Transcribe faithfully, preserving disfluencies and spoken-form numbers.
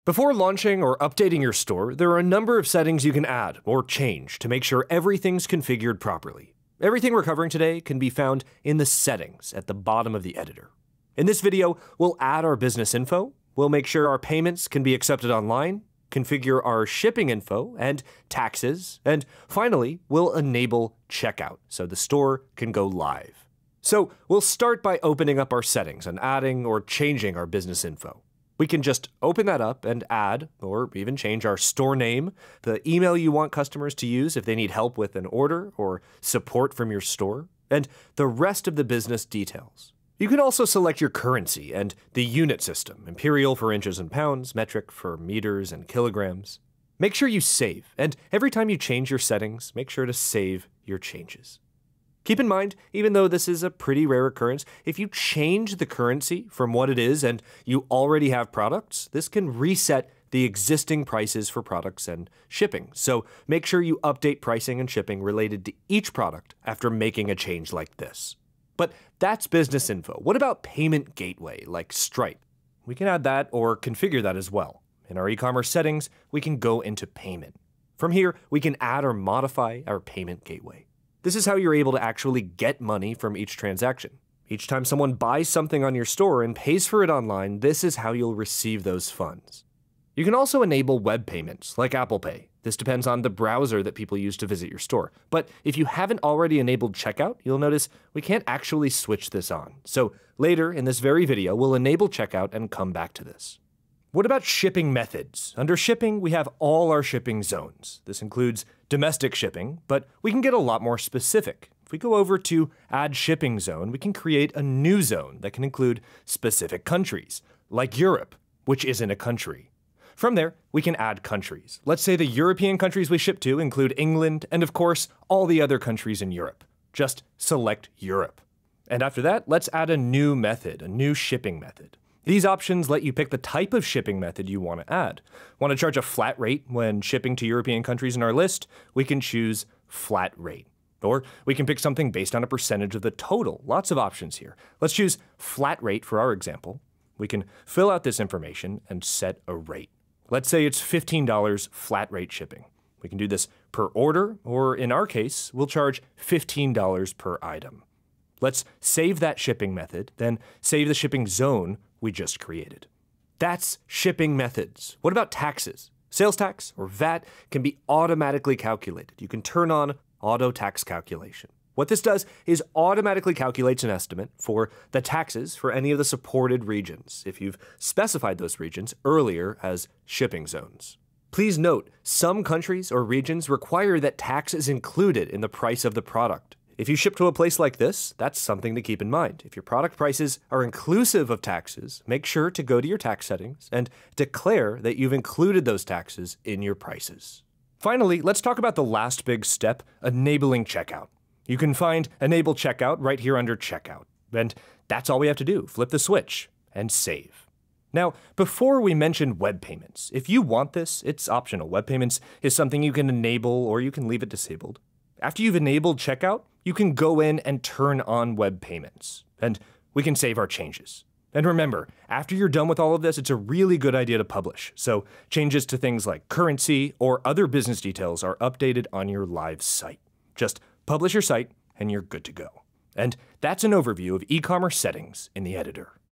Before launching or updating your store, there are a number of settings you can add or change to make sure everything's configured properly. Everything we're covering today can be found in the settings at the bottom of the editor. In this video, we'll add our business info, we'll make sure our payments can be accepted online, configure our shipping info and taxes, and finally, we'll enable checkout so the store can go live. So we'll start by opening up our settings and adding or changing our business info. We can just open that up and add, or even change our store name, the email you want customers to use if they need help with an order or support from your store, and the rest of the business details. You can also select your currency and the unit system, imperial for inches and pounds, metric for meters and kilograms. Make sure you save, and every time you change your settings, make sure to save your changes. Keep in mind, even though this is a pretty rare occurrence, if you change the currency from what it is and you already have products, this can reset the existing prices for products and shipping. So make sure you update pricing and shipping related to each product after making a change like this. But that's business info. What about payment gateway like Stripe? We can add that or configure that as well. In our e-commerce settings, we can go into payment. From here, we can add or modify our payment gateway. This is how you're able to actually get money from each transaction. Each time someone buys something on your store and pays for it online, this is how you'll receive those funds. You can also enable web payments, like Apple Pay. This depends on the browser that people use to visit your store. But if you haven't already enabled checkout, you'll notice we can't actually switch this on. So later in this very video, we'll enable checkout and come back to this. What about shipping methods? Under shipping, we have all our shipping zones. This includes domestic shipping, but we can get a lot more specific. If we go over to Add Shipping Zone, we can create a new zone that can include specific countries, like Europe, which isn't a country. From there, we can add countries. Let's say the European countries we ship to include England and, of course, all the other countries in Europe. Just select Europe. And after that, let's add a new method, a new shipping method. These options let you pick the type of shipping method you want to add. Want to charge a flat rate when shipping to European countries in our list? We can choose flat rate. Or we can pick something based on a percentage of the total. Lots of options here. Let's choose flat rate for our example. We can fill out this information and set a rate. Let's say it's fifteen dollars flat rate shipping. We can do this per order, or in our case, we'll charge fifteen dollars per item. Let's save that shipping method, then save the shipping zone we just created. That's shipping methods. What about taxes? Sales tax or V A T can be automatically calculated. You can turn on auto tax calculation. What this does is automatically calculates an estimate for the taxes for any of the supported regions, if you've specified those regions earlier as shipping zones. Please note, some countries or regions require that tax is included in the price of the product. If you ship to a place like this, that's something to keep in mind. If your product prices are inclusive of taxes, make sure to go to your tax settings and declare that you've included those taxes in your prices. Finally, let's talk about the last big step, enabling checkout. You can find Enable Checkout right here under Checkout. And that's all we have to do, flip the switch and save. Now, before we mention web payments, if you want this, it's optional. Web payments is something you can enable or you can leave it disabled. After you've enabled checkout, you can go in and turn on web payments, and we can save our changes. And remember, after you're done with all of this, it's a really good idea to publish. So changes to things like currency or other business details are updated on your live site. Just publish your site and you're good to go. And that's an overview of e-commerce settings in the editor.